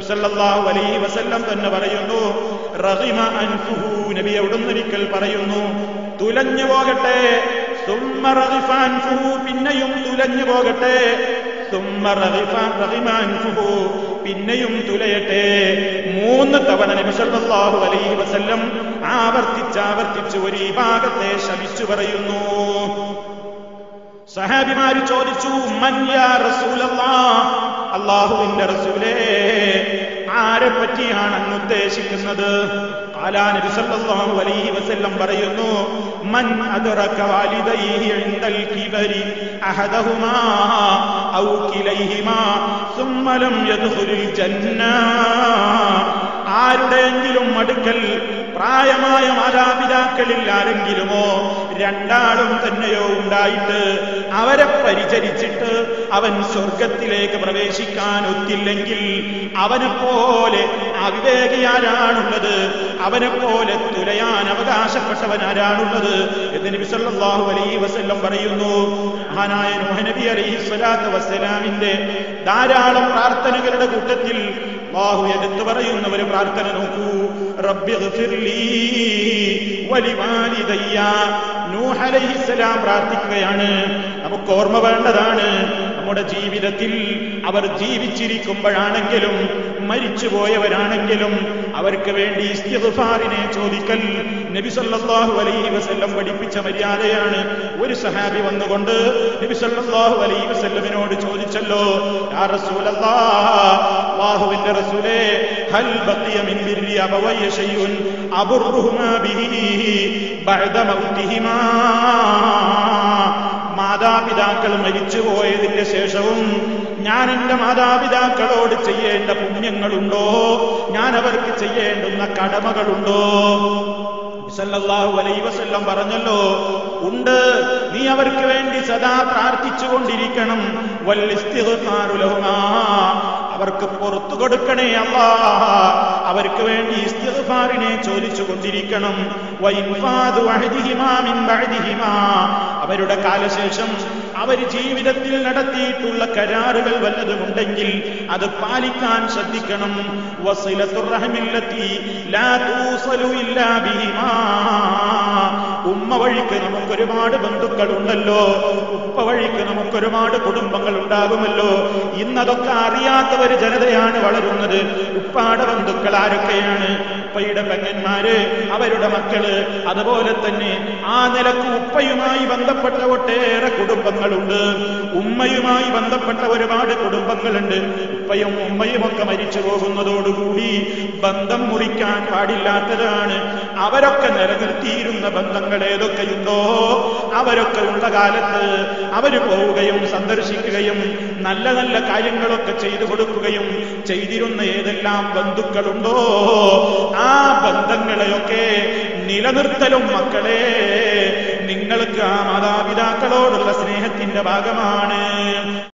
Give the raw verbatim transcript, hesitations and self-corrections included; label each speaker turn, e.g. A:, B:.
A: സല്ലല്ലാഹു അലൈഹി വസല്ലം തന്നെ പറയുന്നു, റഗിമ അൻഫുഹു, നബി അവിടുന്നൊരിക്കൽ പറയുന്നു, തുലഞ്ഞു പോകട്ടെ. സുമ്മ റഗിഫ അൻഫുഹു, പിന്നെയും തുലഞ്ഞു പോകട്ടെ. സുമ്മ റഗിഫ റഗിമ അൻഫുഹു, പിന്നെയും തുലയട്ടെ. മൂന്ന് തവണ നബി സല്ലല്ലാഹു അലൈഹി വസല്ലം ആവർത്തിച്ചാവർത്തിച്ച് ഒരു വിഭാഗത്തെ ശപിച്ചു പറയുന്നു. സഹാബിമാര് ചോദിച്ചു, മൻ യാ റസൂലല്ലാഹ്, അല്ലാഹുവിന്റെ റസൂലേ, ആരെ പറ്റിയാണ് അങ്ങ് ഉദ്ദേശിക്കുന്നത്? ഖാല, നബി സല്ലല്ലാഹു അലൈഹി വസല്ലം പറയുന്നു, മൻ അദ്റക വാലിദൈഹി ഇൻദൽ കിബരി അഹദഹുമാ ഔ കിലൈഹിമാ സുമ്മ ലം യദ്ഖുലുൽ ജന്ന. ആരുടെയെങ്കിലും അടുക്കൽ പ്രായമായ മാതാപിതാക്കളിൽ ആരെങ്കിലുമോ രണ്ടാളും തന്നെയോ ഉണ്ടായിട്ട് അവരെ പരിചരിച്ചിട്ട് അവൻ സ്വർഗത്തിലേക്ക് പ്രവേശിക്കാൻ ഒത്തില്ലെങ്കിൽ അവനെപ്പോലെ അവിവേകിയാരാണുള്ളത്, അവനെപ്പോലെ തുലയാൻ അവകാശപ്പെട്ടവൻ ആരാണുള്ളത് എന്ന് നബി സല്ലല്ലാഹു അലൈഹി വസല്ലം പറയുന്നു. മഹാനായ നൂഹ് നബി അലൈഹി സ്വലാത്തു വസ്സലാമിന്റെ ധാരാളം പ്രാർത്ഥനകളുടെ കൂട്ടത്തിൽ അല്ലാഹു എടുത്തു പറയുന്ന ഒരു പ്രാർത്ഥന നോക്കൂ, റബ്ബിഗ്ഫിർലീ വലിവാലിദയ്യ. നൂഹ് അലൈഹിസ്സലാം പ്രാർത്ഥിക്കുകയാണ്. നമുക്ക് ഓർമ്മ വേണ്ടതാണ്, നമ്മുടെ ജീവിതത്തിൽ അവർ ജീവിച്ചിരിക്കുമ്പോഴാണെങ്കിലും മരിച്ചുപോയവരാണെങ്കിലും അവർക്ക് വേണ്ടി ഇസ്തിഗ്ഫാറിനെ ചോദിക്കൽ നബി സല്ലല്ലാഹു അലൈഹി വസല്ലം പഠിപ്പിച്ച മര്യാദയാണ്. ഒരു സഹാബി വന്നുകൊണ്ട് നബി സല്ലല്ലാഹു അലൈഹി വസല്ലമിനോട് ചോദിച്ചല്ലോ, യാ റസൂലല്ലാഹ്, അല്ലാഹുവിന്റെ റസൂലേ, ഹൽ ബഖിയ മിൻ ബിർരി അബവയ്യ ശൈഉൻ അബുർറുഹുമാ ബിഹി ബഅദ മൗതിഹിമാ. മാതാപിതാക്കൾ മരിച്ചുപോയതിന്റെ ശേഷവും ഞാൻ എന്റെ മാതാപിതാക്കളോട് ചെയ്യേണ്ട പുണ്യങ്ങളുണ്ടോ, ഞാൻ അവർക്ക് ചെയ്യേണ്ടുന്ന കടമകളുണ്ടോ? സല്ലല്ലാഹു അലൈഹി വസല്ലം പറഞ്ഞല്ലോ, ഉണ്ട്. നീ അവർക്ക് വേണ്ടി സദാ പ്രാർത്ഥിച്ചുകൊണ്ടിരിക്കണം. വൽ ഇസ്തിഗ്ഫാറു ലഹുമാ, അവർക്ക് പുറത്തു കൊടുക്കണേ അല്ലാഹ്, അവർക്ക് വേണ്ടി ഇസ്തിഗ്ഫാറിനെ ചോദിച്ചു കൊണ്ടിരിക്കണം. വഇൻഫാദു അഹദിഹിമാ മിൻ ബഅദിഹിമാ, അവരുടെ കാലശേഷം അവർ ജീവിതത്തിൽ നടത്തിയിട്ടുള്ള കരാറുകൾ വല്ലതുമുണ്ടെങ്കിൽ അത് പാലിക്കാൻ ശ്രദ്ധിക്കണം. വസിലത്തുർ റഹ്മില്ലത്തി ലാ തൂസലു ഇല്ലാ ബിഹിമാ, ഉമ്മ വഴിക്ക് നമുക്കൊരുപാട് ബന്ധുക്കളുണ്ടല്ലോ, ഉപ്പ വഴിക്ക് നമുക്കൊരുപാട് കുടുംബങ്ങൾ ഉണ്ടാകുമല്ലോ. ഇന്നതൊക്കെ അറിയാത്ത ഒരു ജനതയാണ് വളരുന്നത്. ഉപ്പാടെ ബന്ധുക്കൾ ആരൊക്കെയാണ്? ഉപ്പയുടെ പെങ്ങന്മാര്, അവരുടെ മക്കള്, അതുപോലെ തന്നെ ആ നിലക്ക് ഉപ്പയുമായി ബന്ധപ്പെട്ട ഒട്ടേറെ കുടുംബങ്ങളുണ്ട്, ഉമ്മയുമായി ബന്ധപ്പെട്ട ഒരുപാട് കുടുംബങ്ങളുണ്ട്. ഉപ്പയും ഉമ്മയും ഒക്കെ മരിച്ചു പോകുന്നതോടുകൂടി ബന്ധം മുറിക്കാൻ പാടില്ലാത്തതാണ്. അവരൊക്കെ നിലനിർത്തിയിരുന്ന ബന്ധങ്ങൾ ഏതൊക്കെയുണ്ടോ അവരൊക്കെ ഉള്ള കാലത്ത് അവര് പോവുകയും സന്ദർശിക്കുകയും നല്ല നല്ല കാര്യങ്ങളൊക്കെ ചെയ്തു കൊടുക്കുകയും ചെയ്തിരുന്ന ഏതെല്ലാം ബന്ധുക്കളുണ്ടോ ആ ബന്ധങ്ങളെയൊക്കെ നിലനിർത്തലും മക്കളെ നിങ്ങൾക്ക് ആ മാതാപിതാക്കളോടുള്ള സ്നേഹത്തിന്റെ ഭാഗമാണ്.